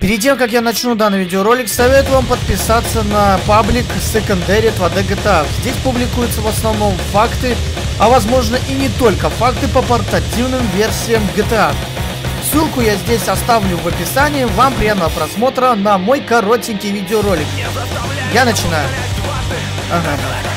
Перед тем, как я начну данный видеоролик, советую вам подписаться на паблик Secondary 2D GTA. Здесь публикуются в основном факты, а возможно и не только факты по портативным версиям GTA. Ссылку я здесь оставлю в описании. Вам приятного просмотра на мой коротенький видеоролик. Я начинаю. Ага.